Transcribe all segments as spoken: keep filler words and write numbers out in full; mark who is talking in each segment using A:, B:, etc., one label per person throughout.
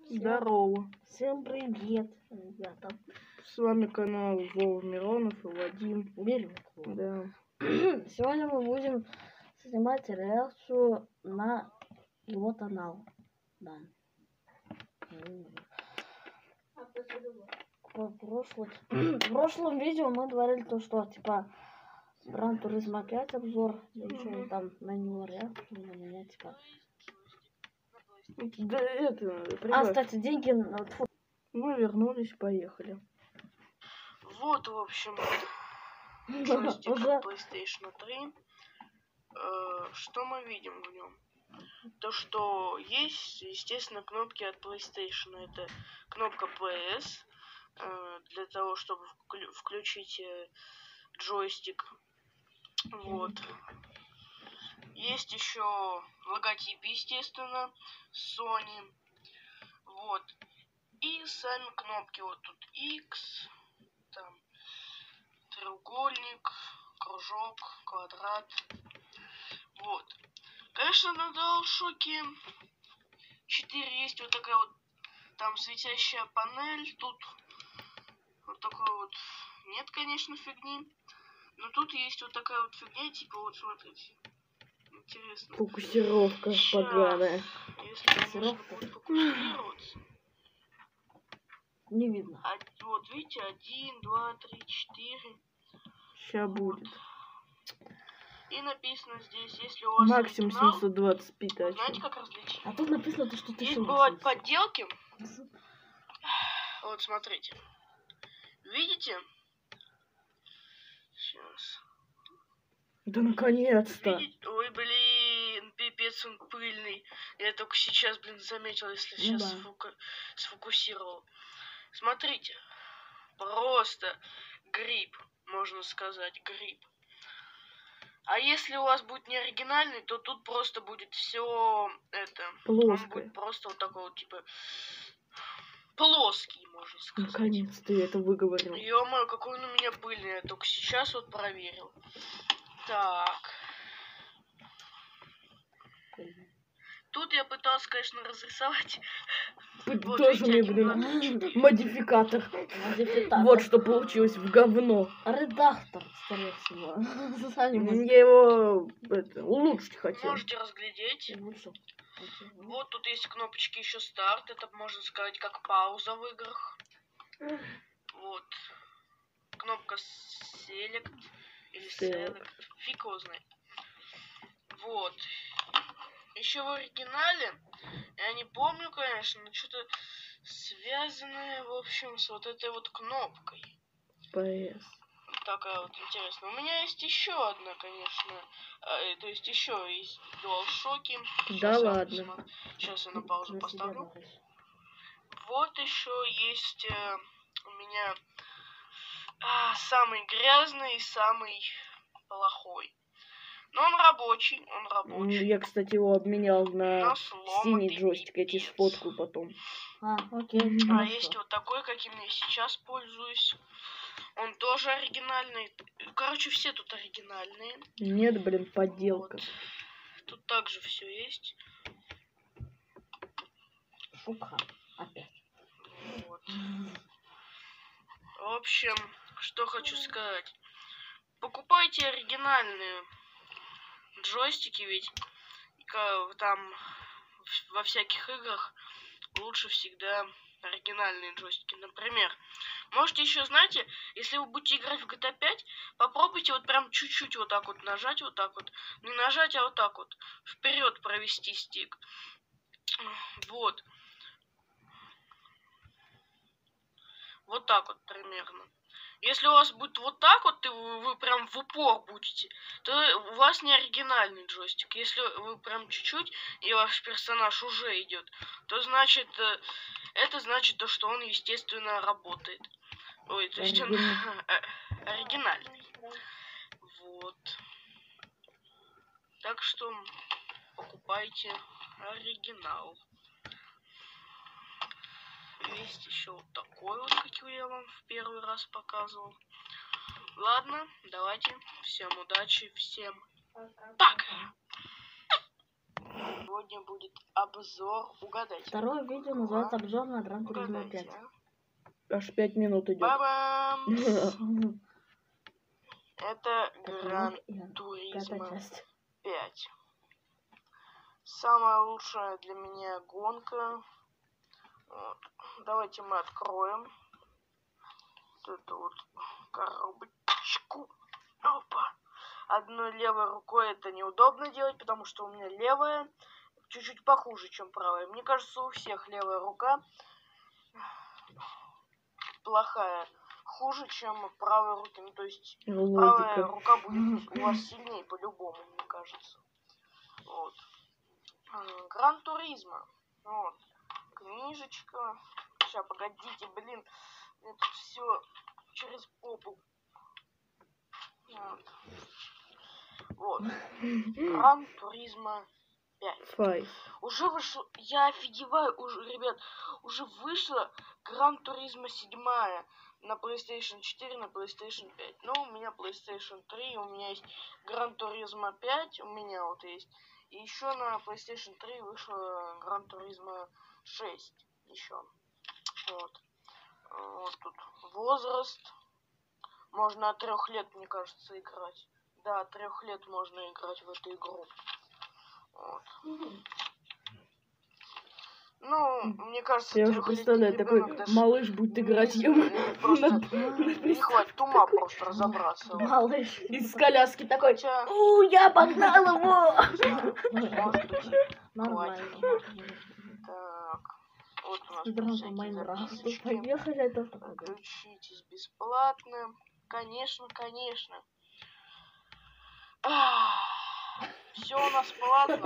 A: Здорово.
B: Всем привет, ребята.
A: С вами канал Вова Миронов и Вадим.
B: Миронов.
A: Да.
B: Сегодня мы будем снимать реакцию на его канал. Да. В, прошлых... в прошлом видео мы говорили то, что типа Гран Туризмо пять обзор, еще там на него реакцию на меня типа.
A: Да это.
B: А, кстати, деньги.
A: Мы вернулись, поехали.
C: Вот, в общем, джойстик от плейстейшн три. Э, что мы видим в нем? То, что есть, естественно, кнопки от PlayStation. Это кнопка пи эс э, для того, чтобы вклю включить э, джойстик. Вот. Есть еще логотип, естественно, Sony. Вот. И сами кнопки. Вот тут X, там треугольник, кружок, квадрат. Вот. Конечно, на DualShock четыре есть вот такая вот там светящая панель. Тут вот такой вот нет, конечно, фигни. Но тут есть вот такая вот фигня, типа вот смотрите. Интересно.
A: Фокусировка поганая.
C: Если можно будет фокусироваться.
B: Не видно.
C: А, вот видите, один, два, три, четыре.
A: Сейчас будет.
C: И написано здесь, если у вас
A: максимум
C: оригинал,
A: семьсот двадцать пи.
C: знаете, как различить?
B: А тут написано то, что ты
C: есть бывают подделки. Вот смотрите. Видите? Сейчас.
A: Да наконец-то.
C: Видите? Ой, блин, пипец он пыльный. Я только сейчас, блин, заметил, если сейчас
B: ну, да.
C: сфоку... сфокусировал. Смотрите. Просто гриб, можно сказать, гриб. А если у вас будет не оригинальный, то тут просто будет все это.
A: Плоское.
C: Он будет просто вот такой вот, типа, плоский, можно сказать.
A: Наконец-то я это выговорил.
C: Ё-моё, какой он у меня пыльный. Я только сейчас вот проверил. Так. Тут я пытался, конечно, разрисовать.
A: Вот тоже мне, блин, модификатор.
B: Модификатор.
A: Вот что получилось в говно.
B: Редактор, скорее всего.
A: Я его это, улучшить хотел.
C: Можете разглядеть. Вот тут есть кнопочки еще старт. Это можно сказать как пауза в играх. Вот. Кнопка Select или Select. Фиг его знает. Вот. Еще в оригинале, я не помню, конечно, но что-то связанное, в общем, с вот этой вот кнопкой.
A: пи эс.
C: Такая вот интересная. У меня есть еще одна, конечно. Э, то есть еще есть DualShock.
A: Да
C: Сейчас
A: ладно.
C: Я, сейчас я на паузу поставлю. Вот еще есть э, у меня э, самый грязный и самый плохой. Но он рабочий, он рабочий.
A: Я, кстати, его обменял на, на синий джойстик, я тебе сфоткаю потом.
B: А, окей.
C: А есть вот такой, каким я сейчас пользуюсь. Он тоже оригинальный. Короче, все тут оригинальные.
A: Нет, блин, подделка.
C: Вот. Тут также все есть.
B: Шука. Опять.
C: Вот. В общем, что хочу сказать. Покупайте оригинальные джойстики, ведь там во всяких играх лучше всегда оригинальные джойстики. Например, можете еще, знаете, если вы будете играть в джи ти эй пять, попробуйте вот прям чуть-чуть вот так вот нажать, вот так вот. Не нажать, а вот так вот. Вперед провести стик. Вот. Вот так вот примерно. Если у вас будет вот так вот, и вы, вы прям в упор будете, то у вас не оригинальный джойстик. Если вы прям чуть-чуть, и ваш персонаж уже идет, то значит, это значит то, что он, естественно, работает. Ой, то есть он оригинальный. Вот. Так что покупайте оригинал. Есть еще вот такой вот, как я вам в первый раз показывал. Ладно, давайте. Всем удачи, всем пока. Сегодня будет обзор. Угадайте.
B: Второе видео называется обзор на Gran Turismo
C: Угадайте,
B: пять.
C: а?
A: Аж пять минут идет.
C: Ба-бам! Это
B: Так,
C: Gran
B: вот и
C: Turismo
B: пятая часть.
C: пять. Самая лучшая для меня гонка. Вот. Давайте мы откроем вот эту вот коробочку. Опа. Одной левой рукой это неудобно делать, потому что у меня левая чуть-чуть похуже, чем правая. Мне кажется, у всех левая рука плохая, хуже, чем правая рука. Ну, то есть правая
A: Логика.
C: рука будет у вас сильнее по-любому, мне кажется. Вот. Гран Туризмо. Вот. Книжечка. Сейчас, погодите, блин. Это все через попу. Вот. Вот. Гран Туризмо пять.
A: Файв.
C: Уже вышло, я офигеваю, уже, ребят, уже вышла Gran Turismo семь на PlayStation четыре, на PlayStation пять. Ну, у меня PlayStation три, у меня есть Gran Turismo пять, у меня вот есть. И еще на PlayStation три вышла Gran Turismo шесть еще. Вот. Вот тут возраст. Можно от трех лет, мне кажется, играть. Да, от трех лет можно играть в эту игру. Вот. Ну, мне кажется,
A: Я уже представляю, такой малыш будет играть ему.
C: Не хватит ума просто разобраться.
B: Малыш.
A: Из коляски такой.
C: Хотя,
A: У, я погнал его!
C: может быть,
B: Нормально.
C: так. Вот у нас тут
B: Драма
C: всякие
B: Майнкрафт.
C: записочки.
B: Поехали, это такое.
C: Включитесь бесплатно. Конечно, конечно. Все у нас платно.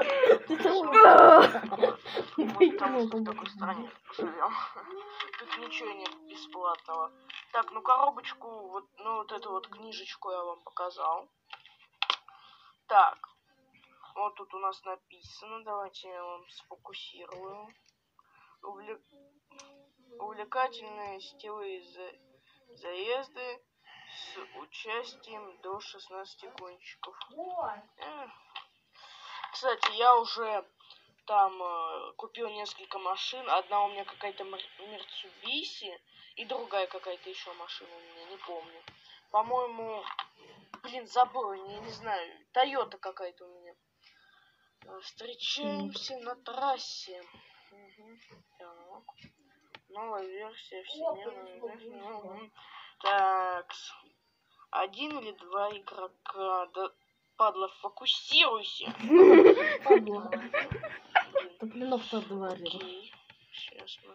C: Мы потому что в такой стране живем. Тут ничего нет бесплатного. Так, ну коробочку, вот, ну вот эту вот книжечку я вам показал. Так, вот тут у нас написано. Давайте я вам сфокусирую. Увлек... Увлекательные сетевые за... заезды с участием до шестнадцати гонщиков. Эх. Кстати, я уже там э, купил несколько машин. Одна у меня какая-то Mitsubishi и другая какая-то еще машина у меня, не помню. По-моему, блин, забыл, не, не знаю. Toyota какая-то у меня. Встречаемся на трассе. Угу. Так. Новая версия вселенной. Угу. Так. Один или два игрока. Да, падла, фокусируйся.
B: Падла. Топлинов-то говорил.
C: Окей. Сейчас мы.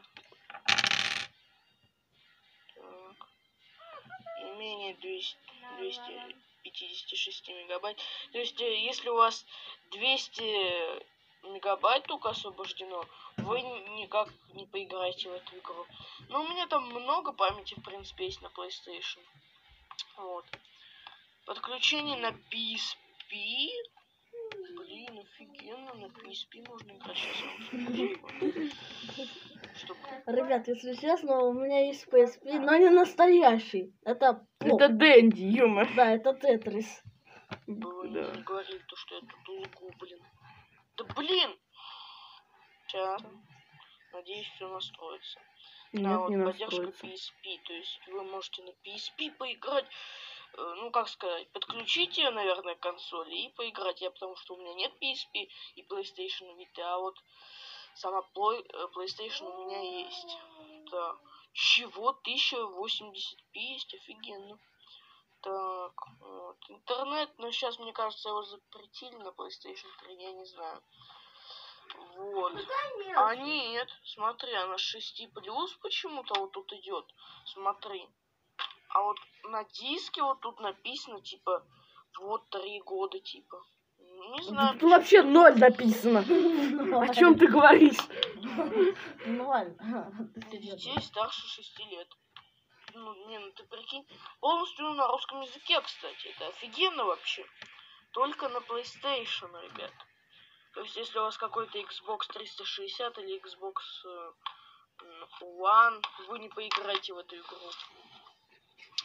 C: Так. Не менее двести, двести пятьдесят шесть мегабайт. То есть, если у вас двести мегабайт только освобождено, вы никак не поиграете в эту игру. Но у меня там много памяти, в принципе, есть на PlayStation. Вот. Подключение на пи эс пи. Блин, офигенно, на пи эс пи можно играть. Сейчас. Чтобы...
B: Ребят, если честно, у меня есть пи эс пи, но не настоящий. Это плохо.
A: Это Дэнди, юмор.
B: Да, это Тетрис.
C: Вы
A: Да.
C: не говорили то, что я тут лгу, блин. Да блин! Сейчас. Надеюсь, все настроится.
A: Нет,
C: да, вот
A: не
C: поддержка
A: настроится.
C: пи эс пи. То есть вы можете на пи эс пи поиграть. Ну, как сказать, подключите, наверное, консоли и поиграть. Я потому что у меня нет пи эс пи и PlayStation Vita, а вот сама PlayStation у меня есть. Так. Чего? тысяча восемьдесят пи есть? Офигенно. Так, вот. Интернет, но сейчас, мне кажется, его запретили на PlayStation три, я не знаю. Вот. А нет, смотри, она шесть плюс почему-то вот тут идет. Смотри. А вот на диске вот тут написано, типа, вот три года, типа. Не знаю.
A: Тут вообще ноль написано. О чем ты говоришь?
B: Ноль.
C: Для детей старше шести лет. Ну, не, ну ты прикинь. Полностью на русском языке, кстати. Это офигенно вообще. Только на PlayStation, ребят. То есть, если у вас какой-то Xbox триста шестьдесят или Xbox One, вы не поиграете в эту игру.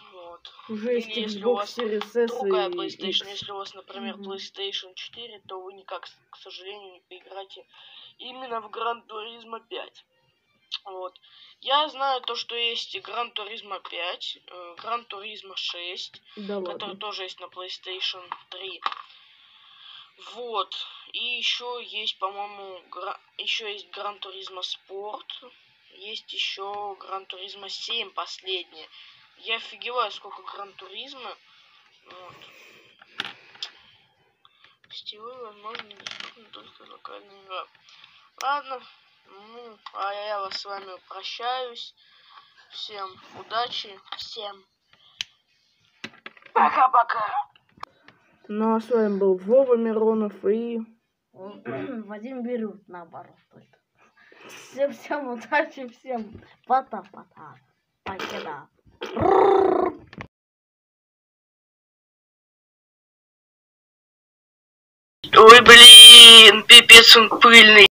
C: Вот.
A: Уже есть
C: Или если у
A: Xbox
C: вас
A: Series S
C: другая
A: и
C: PlayStation,
A: X.
C: если у вас, например,
B: Мгм.
C: PlayStation четыре, то вы никак, к сожалению, не поиграете именно в Gran Turismo пять. Вот. Я знаю то, что есть Gran Turismo пять, э, Gran Turismo шесть,
A: Да
C: который
A: ладно.
C: тоже есть на PlayStation три. Вот. И еще есть, по-моему, гра... еще есть Gran Turismo Sport. Есть еще Gran Turismo семь последняя. Я офигеваю, сколько Gran Turismo. Вот. Сетевой, возможно, недоступна только локальная игра. Ладно. Ну, а я вас с вами прощаюсь. Всем удачи. Всем пока-пока.
A: Ну а с вами был Вова Миронов и...
B: Вадим Берут, наоборот. только. Всем, всем удачи, всем пота-пота. Покеда.
C: Ой, блин, пипец он пыльный.